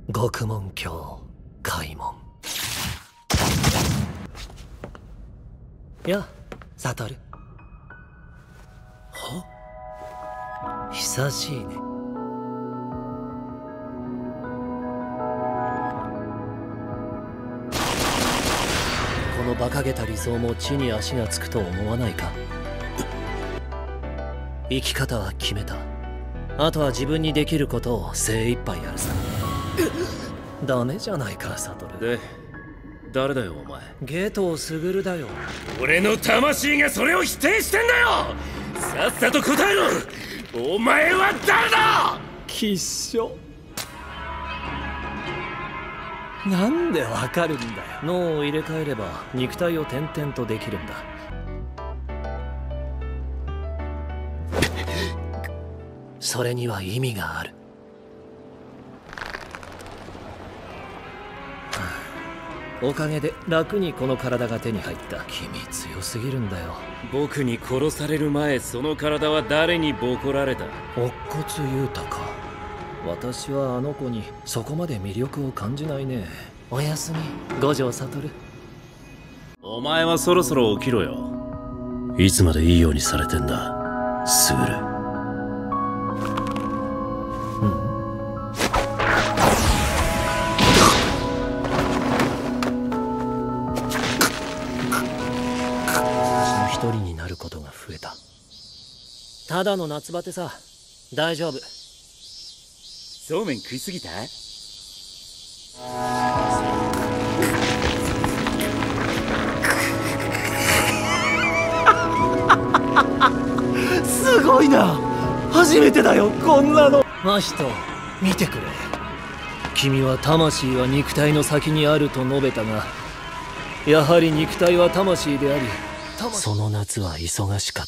獄門橋開門。や、サトル。は？久しいね。この馬鹿げた理想も地に足がつくと思わないか？生き方は決めた。あとは自分にできることを精一杯やるさ。ダメじゃないか、サトル。 で、誰だよお前。 ゲトウスグルだよ。 俺の魂がそれを否定してんだよ。さっさと答えろ。お前は誰だ。 きっしょ。なんでわかるんだよ。脳を入れ替えれば肉体を転々とできるんだ。それには意味がある。おかげで楽にこの体が手に入った。君強すぎるんだよ。 僕に殺される前、その体は誰にボコられた？ 乙骨雄太か。私はあの子にそこまで魅力を感じないね。おやすみ、五条悟。 お前はそろそろ起きろよ。いつまでいいようにされてんだ、スグル。 一人になることが増えた。ただの夏バテさ。大丈夫。 そうめん食いすぎた？ すごいな。初めてだよこんなの。マヒト、見てくれ。君は魂は肉体の先にあると述べたが、やはり肉体は魂であり、その夏は忙しかった。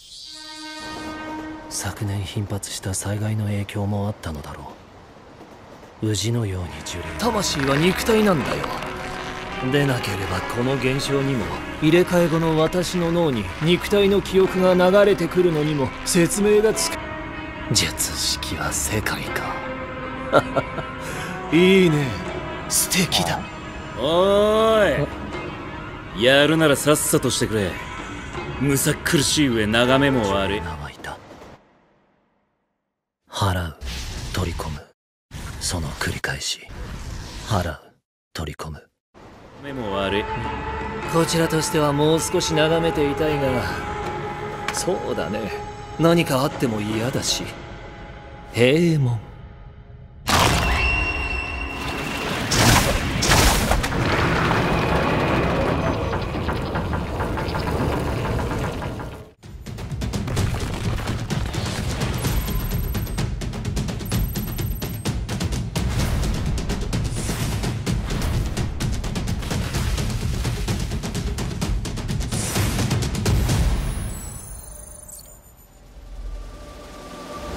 昨年頻発した災害の影響もあったのだろう。宇治のように樹齢。魂は肉体なんだよ。でなければこの現象にも、入れ替え後の私の脳に肉体の記憶が流れてくるのにも説明がつく。術式は世界か。いいね、素敵だ。 おーい、やるならさっさとしてくれ。むさ苦しい上眺めも悪い。 乾いた。払う、取り込む、その繰り返し。払う、取り込む。 目も悪い。 こちらとしてはもう少し眺めていたいが、そうだね、何かあっても嫌だし。閉門。